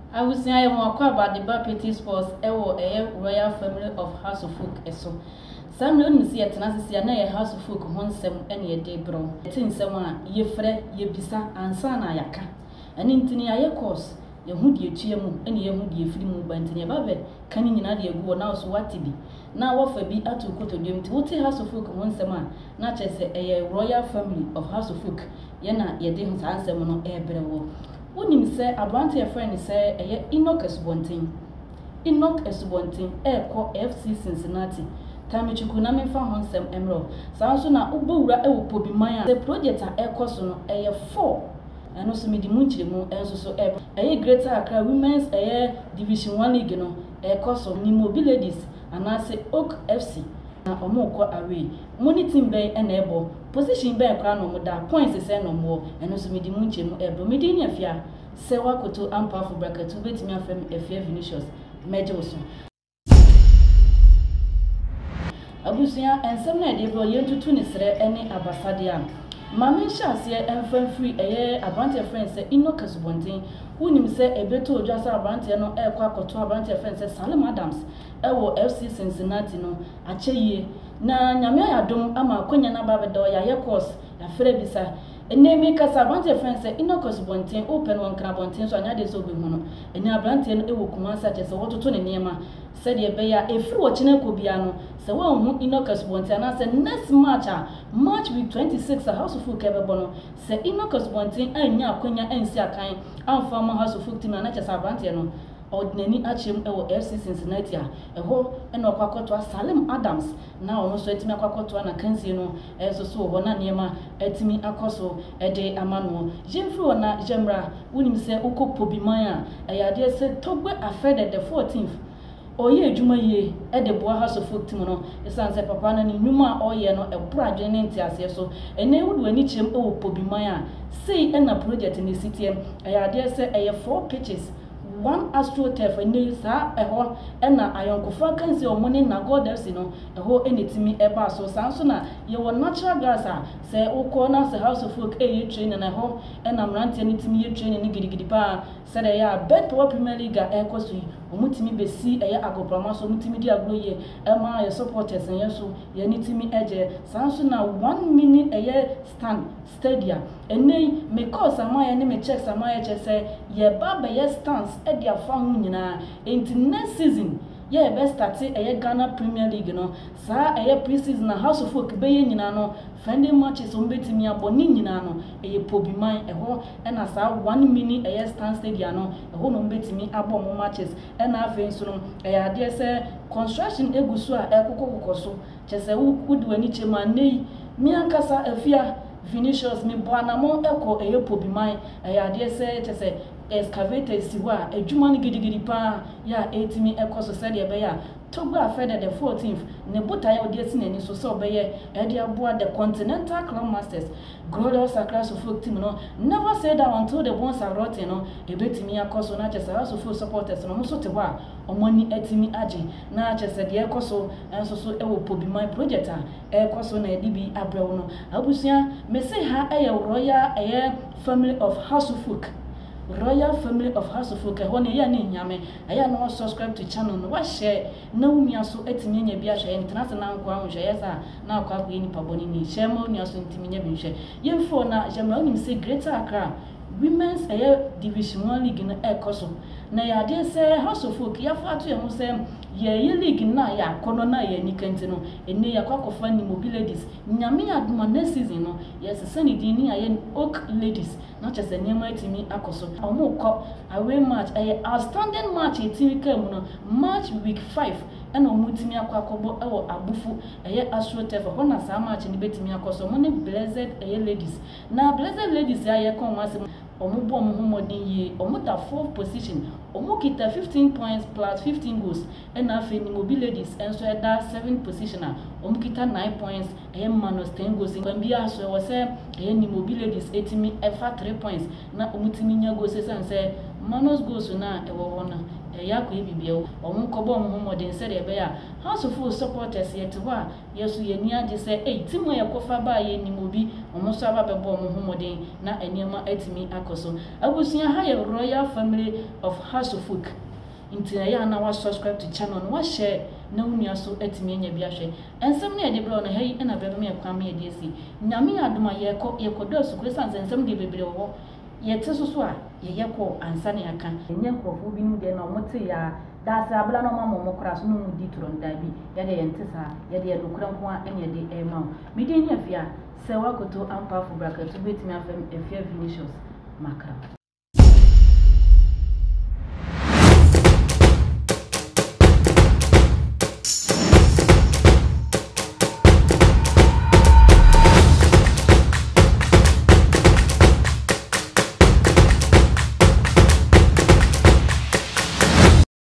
I was saying more about the Baptist Sports, a Royal Family of Hearts of Oak. Some don't see a tenacity and a House of Oak one sem any a day bro. It's in someone ye fre, ye bisa, and sana yaka. And in Tinia course, ye hood ye chiemu, and ye hood ye free movement in your babe, canning in idea go now so what to be. Now what for be at to go to them to what House of Oak one sema, not as a Royal Family of House of Oak. Yena ye didn't answer no air brewo. When you say a brand your friend say a Enock Asubonteng. Enock Asubonteng, Accra FC Cincinnati. Time chukunami found on some emerald. Sounds na ubura Pobiman. The project are Ecosono a 4. And also made the Munchimo and so a greater Accra Women's Division 1 League no Ecoso Nimobi ladies and I say Oak FC. Na omoko away. Money team bay and able. Position bay crown no da points is no more and also made the Munchimo able. Medina fia. Sewa koto ampa for bracket to bet me afem efia Vinicius. Major so. Abusia and some na devil yen to tunisre any abasadia. Mami shase enfan free abante friend say Enock Asubonteng unim say ebeto odwasa abante no ekwa koto abante friend say Salim Adams ewo FC Cincinnati no acheye na nyame adom ama konya na babedo ya course ya fere bisa enemi kasa abante friend say Enock Asubonteng open one krabonten so anya de so be hono eni abante no ewo kumasa che se wototo ne niema said ye beya efri wo chine ko bia no se wo hu Enock Asubonteng na se next match March week 26 a House of Oak ebebono se Enock Asubonteng anya akonya ensi akan amfa mo House of Oak team na che abante no ordinary achem ewo FC Cincinnati eho eno kwakoto Salim Adams na ono so etimi akwakoto na kansi no so ho na niema etimi akoso ede amano jemfri na jemra unim se ukọ Pobiman ayade se togbe afede the 14th oye adwuma ye ede boa House of Oak team no esanse papa na ni nwuma oye no ebra adwene ntiase so ene wudu ani chem ewo Pobiman sei ena project ni city ayade se 4 pitches one astroturf ene sa eho ena ayonkofa kansi omoni na God FC no eho enetimi eba so sanso na ye wo natural gas se ukọ na se House of Oak ye train na eho ena mrante enetimi ye train ni gidigidi pa se de ya bet Premier League ekoso yi omutimi besi agopama so omutimi di agro ye ema ye supporters en so ye enetimi eje sanso na 1 minute stand stadium ene me cause ama ye ne me check ama ye che se ye ba ye stands e dia fa hu nyina enti next season ye be start Ghana Premier League no sa pre-season na House of Oak be ye nyina no friendly matches on betimi aboni nyina no Pobiman eho ena sa 1 minute stand stadium no eho no betimi abom matches ena afen so no ade se construction egusu ekokokoso chese wudu ani chema nei mi ankasa afia Vinicius mi boanamo eko Pobiman ade se chese excavator siwa adwuma no gidigidi pa ya etimi ekoso said ye be ya togba afede the 14th ne bota ya odi asinani so so be ye ede aboa the Continental Club Masters glorious Accra of Oak team no never said that until the bones are rotten no ebetimi akoso na chese House of Oak supporters no so te wa omoni etimi age na chese de ekoso enso so ewo Pobiman project ekoso na edibi abrewo no abusia me say ha Royal Family of House of Oak Royal Family of Hearts of Oak hone ya ni nyame aya no subscribe to channel no wa share na umia so etimi nya bia hwe international nko ahwe yesa na akwa akwa ni paboni ni share mo nya so etimi nya bi hwe yemfo na jamra onim say Greater Accra Women's Division 1 League na ekoso na ya de say House of Oak ya fa to ye ho say ye league na ya kono na ye nikenti no ene ya kwakofa Nimobi ladies nyame aduma next season no yes sani di ni aye Oak ladies na chese niema etimi akoso omukọ away match outstanding match etimi kam no match week 5 ena omutimi akwakobo ewo abufu astroturf ho na sa match ni betimi akoso mo ne blessed ladies na blessed ladies aye kon wase omubo omhomodin yi omuta 4th position omukita 15 points plus 15 goals and afi Nimobi ladies enso eda 7th position omukita 9 points minus 10 goals mbia so wose Nimobi ladies etimi efa 3 points na omutimi nya goals sense minus goals na ewo wona yakɔ ebibia ɔmo kɔbɔ ɔmo homɔden sɛ de ɛbɛyɛ House of Oak supporters yɛte hɔ a yɛso yɛni agye sɛ team a yɛkɔfa ba yɛ Nimobi ɔmo so aba bɛbɔ ɔmo homɔden na nneɛma atumi akɔ so abusua ha yɛ royal family of House of Oak nti ya na wa subscribe to channel no wa share na unia so atimi anya bi ahwe ensem na yɛde bro na ha yi na bɛbɛ me kwa me yɛde asi nyame adoma yɛkɔdɔ sukuru sanse ensem de bebre wɔ yɛte so a yɛyɛkɔ ansa na yɛka enye nkɔfo bi no de na ɔmo te ya daase abla no mama kora so no mu di tron da bi yɛde yɛnte sa yɛde yɛ nokora nko a ɛne yɛde ɛma me de ni afia sɛ wakoto ampa fo bracket betimi afem afia Vinicius Makra